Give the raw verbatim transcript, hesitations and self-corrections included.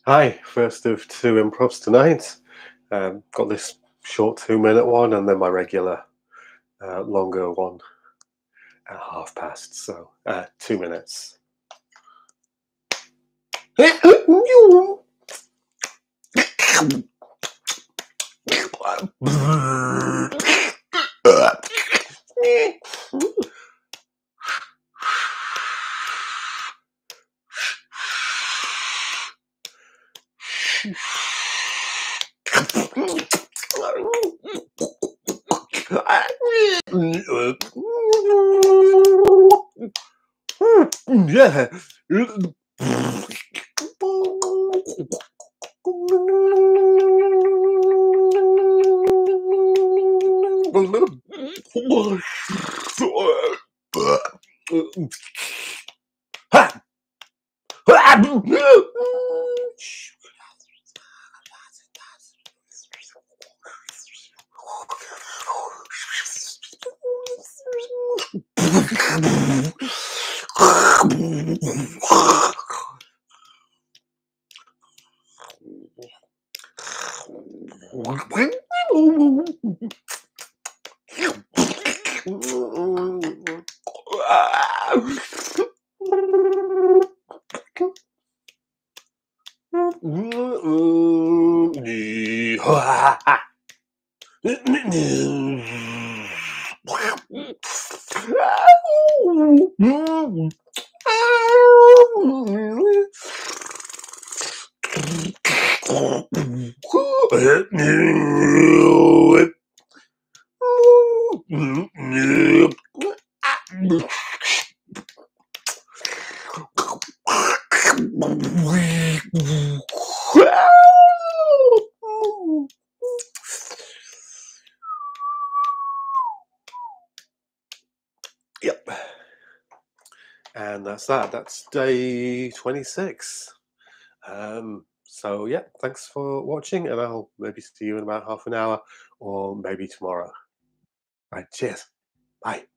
Hi, first of two improvs tonight. Um, got this short two minute one and then my regular uh, longer one at half past. So uh, two minutes. Yeah. Yep. And that's that. That's day twenty-six. Um, so, yeah, thanks for watching, and I'll maybe see you in about half an hour or maybe tomorrow. Right, cheers. Bye.